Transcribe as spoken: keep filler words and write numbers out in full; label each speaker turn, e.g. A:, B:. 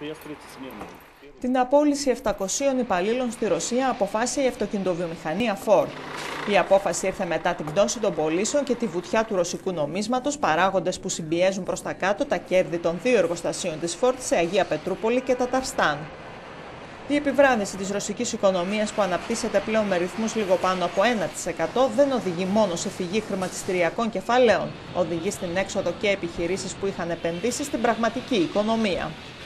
A: Την απόλυση επτακοσίων υπαλλήλων στη Ρωσία αποφάσισε η αυτοκινητοβιομηχανία Ford. Η απόφαση ήρθε μετά την πτώση των πωλήσεων και τη βουτιά του ρωσικού νομίσματος, παράγοντες που συμπιέζουν προς τα κάτω τα κέρδη των δύο εργοστασίων της Ford σε Αγία Πετρούπολη και Ταταρστάν. Η επιβράδυνση της ρωσικής οικονομίας που αναπτύσσεται πλέον με ρυθμούς λίγο πάνω από ένα τοις εκατό δεν οδηγεί μόνο σε φυγή χρηματιστηριακών κεφαλαίων, οδηγεί στην έξοδο και επιχειρήσεις που είχαν επενδύσει στην πραγματική οικονομία.